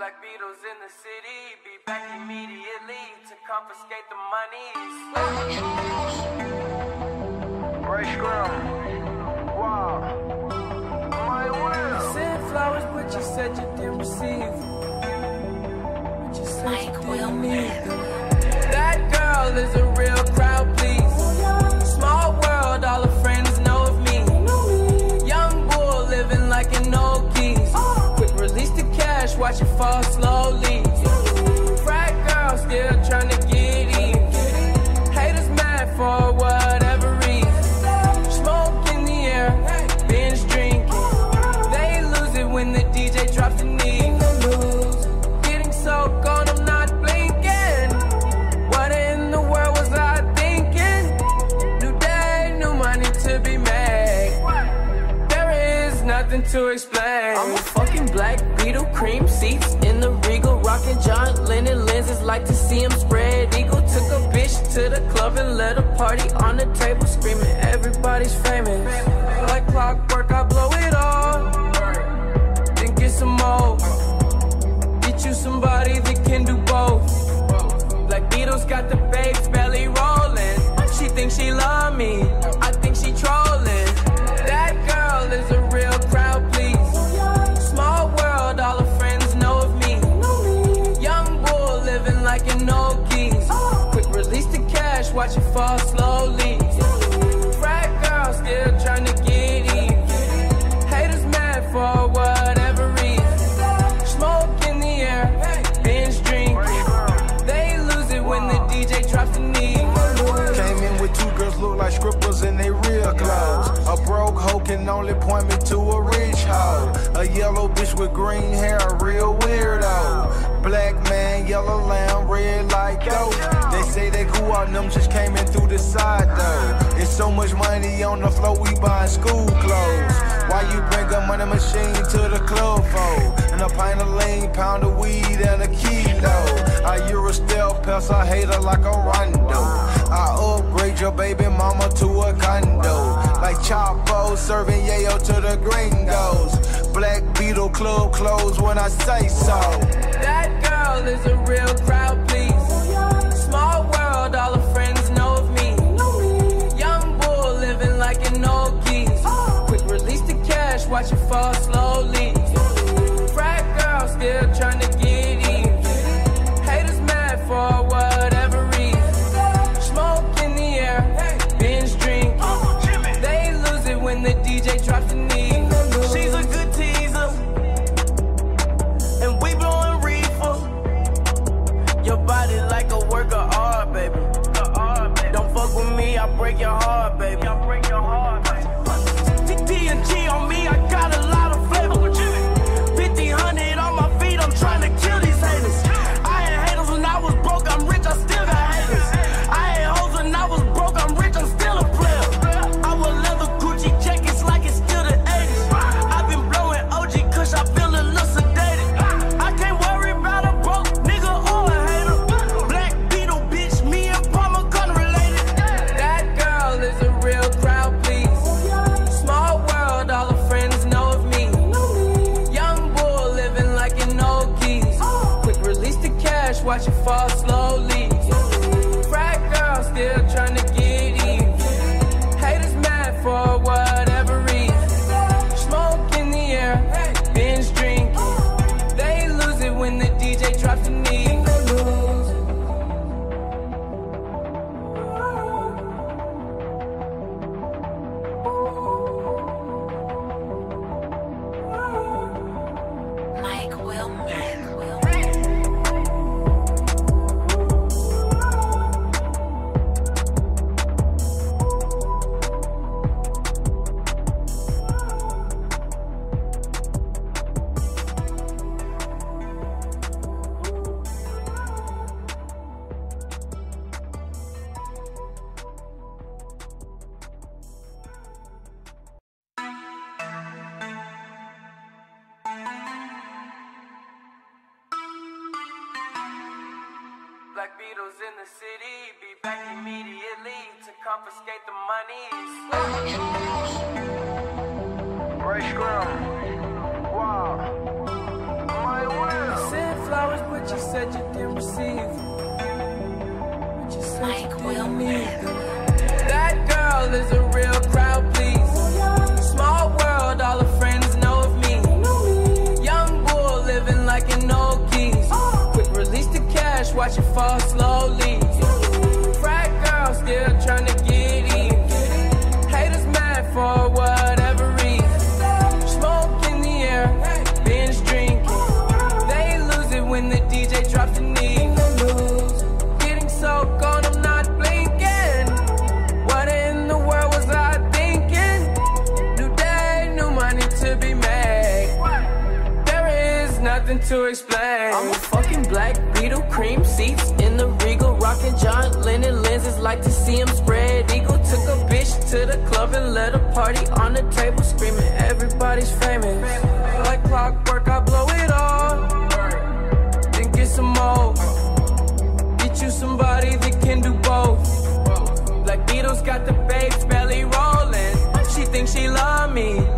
Black Beatles in the city, be back immediately to confiscate the monies. Ray Scrum, wow, my will. Sent flowers, but you said you didn't receive. But you said you didn't need them. That girl is a real crowd, please. Small world, all her friends know of me. Young bull living like an old geese. Quick release the cash, watch it fall slowly. Frat girl still trying to get in. Haters mad for whatever reason. Smoke in the air, binge drinking. They lose it when the DJ drops the knee. Getting so gone, I'm not blinking. What in the world was I thinking? New day, new money to be made. There is nothing to explain. I'm a fucking Black Beetle, cream seats in the Regal, rocking John Lennon lenses, like to see him spread eagle. Took a bitch to the club and let a party on the table, screaming everybody's famous. Like clockwork, I blow it all, then get some more. Get you somebody that can do both. Black Beatles got the babes belly rolling. She thinks she love me, I think she trolling. That girl is a real crowd, please. Small world, all her friends know of me. Young bull living like an old geese. Quick release the cash, watch it fall slowly. Frat girl still trying to get in. Haters mad for whatever reason. Smoke in the air, binge drinking. They lose it when the DJ drops the knee. Came in with two girls look like scribbles in they real clothes. A broke hoe can only point me to a rich hoe. A yellow bitch with green hair, a real weirdo. Black man, yellow lamb, red like dope. They say they cool out, them just came in through the side though. It's so much money on the floor, we buying school clothes. Why you bring a money machine to the club for? And a pint of lean, pound of weed, and a kilo. I Euro stealth pest, I hate her like a rondo. I upgrade your baby mama to a condo. Like Chapo serving yayo to the gringos. Black Beetle club closed when I say so. That girl is a real crowd, please. Small world, all her friends know of me. Young bull living like an old geese. Quick release the cash, watch it fall slowly. Frat girl still trying to get in. Haters mad for whatever reason. Smoke in the air, binge drinking. They lose it when the DJ drops the knee. She's a good teaser, and we blowing reefer. Your body like a work of art, baby. Don't fuck with me, I break your heart, baby. TNG on me, I got a lot of flavor. 1500 on my feet, I'm trying to kill these haters. I had haters when I was broke, I'm rich, I still got haters. I had hoes when I was broke, I'm rich, I'm still a player. I wear leather Gucci jackets like it's still the 80s. I've been blowing OG Kush, I feel a little sedated. I can't worry about a broke nigga or a hater. Black Beetle, bitch, me and Palmer gun related. That girl is a real crowd, please. Small world, all her friends know of me. Young bull living like an old geese. Quick release the cash, watch it fall slowly. Frat girl still trying to get in. Haters mad for whatever reason. Smoke in the air, binge drinking. They lose it when the DJ drops the knee. Mike Wilmer. Black Beatles in the city, be back immediately to confiscate the monies. Ray Scrum, wow, my will. Sent But you said you didn't receive. But you said you didn't need. That girl is a real crowd, please. Small world, all her friends know of me. Young bull living like an old geese. Quick release the cash, watch it fall slowly. Frat girl still trying to get in. Haters mad for whatever reason. Smoke in the air, binge drinking. They lose it when the DJ drops the knee. Getting so gone, I'm not blinking. What in the world was I thinking? New day, new money to be made. There is nothing to explain. I'm a fucking black Beetle, cream seats in the Regal, rocking John Lennon lenses, like to see him spread eagle. Took a bitch to the club and let a party on the table, screaming everybody's famous. Like clockwork, I blow it all, then get some more. Get you somebody that can do both. Black Beatles got the babes belly rolling. She thinks she love me,